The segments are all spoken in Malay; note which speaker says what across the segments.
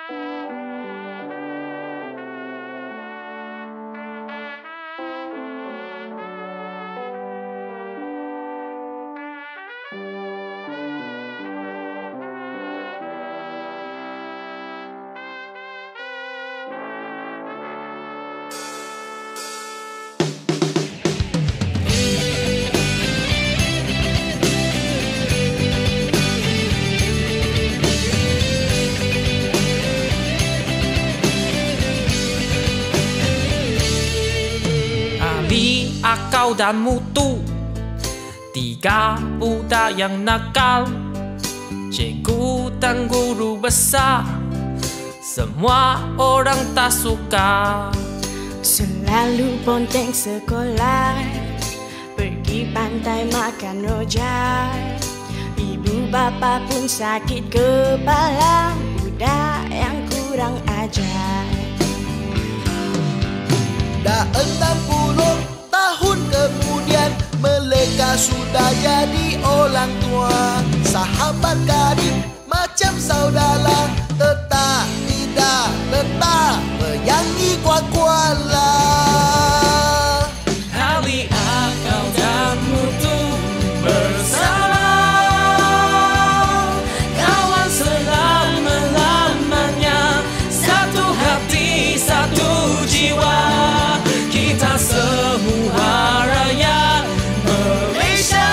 Speaker 1: AhKao dan Muthu, tiga budak yang nakal. Cikgu dan guru besar, semua orang tak suka.
Speaker 2: Selalu ponteng sekolah, pergi pantai makan rojak. Ibu bapa pun sakit kepala, budak yang kurang ajar.
Speaker 3: Dah 60 tahun kemudian mereka sudah jadi orang tua. Sahabat karib macam saudara, tetap tidak letak menyanyi kuat-kuatlah.
Speaker 1: AhKao dan Muthu bersama, kawan selama-lamanya, satu hati, satu jiwa. Kita semua rakyat Malaysia,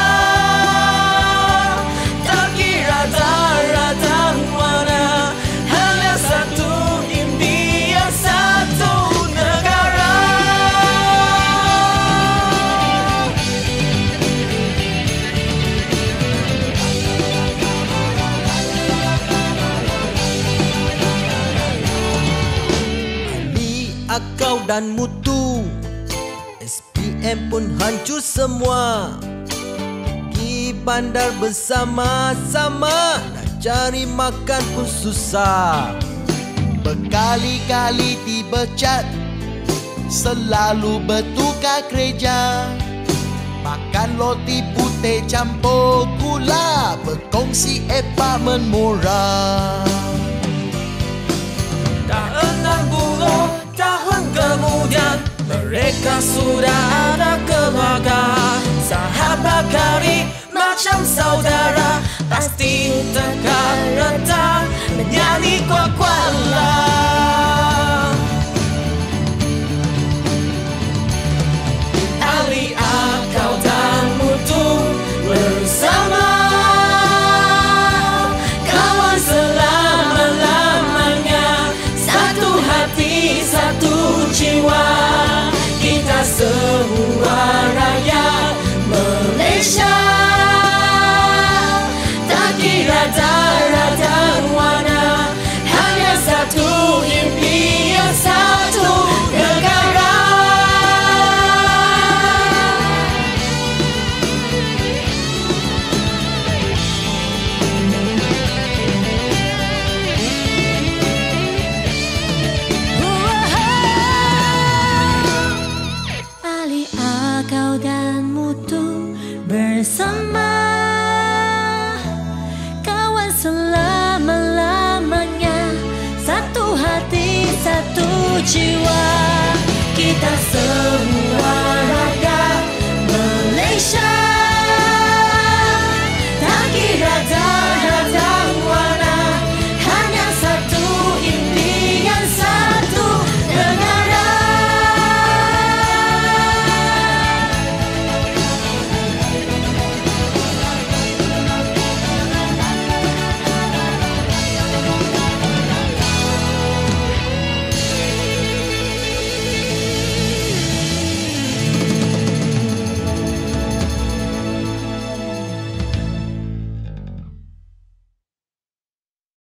Speaker 1: tak kira darah dan warna, hanya satu impian, satu negara.
Speaker 3: AhKao dan Muthu, SPM pun hancur semua. Pergi bandar bersama-sama, nak cari makan pun susah. Berkali-kali tiba cat, selalu bertukar kerja. Makan roti putih campur gula, berkongsi apartmen murah.
Speaker 1: Dah 60 tahun kemudian, mereka sudah ada keluarga. Sahabat karib macam saudara, pasti dekat